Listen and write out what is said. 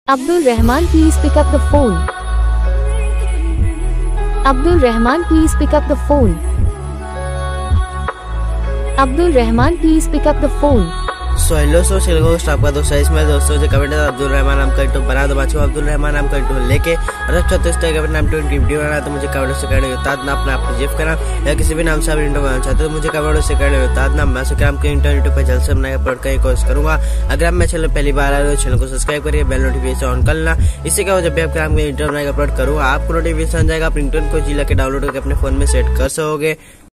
Abdul Rahman, please pick up the phone. Abdul Rahman, please pick up the phone. Abdul Rahman, please pick up the phone. So hello channel को start कर दो। Size में दोस्तों जो comment है अब्दुल रहमान नाम का बना दो बच्चों। अब्दुल रहमान नाम का लेके और अब चाहते इस तरह का नाम की वीडियो बनाना तो मुझे कमेंट से करने बता देना। अपना आप जिप करना या किसी भी नाम से आप रिंगटोन बनाना चाहते हो तो मुझे कमेंट से करने बता देना। मैं शुक्रिया के यूट्यूब पर जल्द से बनाए अपलोड करने की कोशिश करूंगा। अगर आप मेरे चैनल पहली बार आ रहे हो चैनल को सब्सक्राइब करिए, बेल नोटिफिकेशन ऑन कर लेना। इससे क्या हो जब भी आपके नाम यूट्यूब बनाए अपलोड करूंगा आपको नोटिफिकेशन जाएगा। आप रिंगटोन को जिला के डाउनलोड करके अपने फोन में सेट कर सकोगे।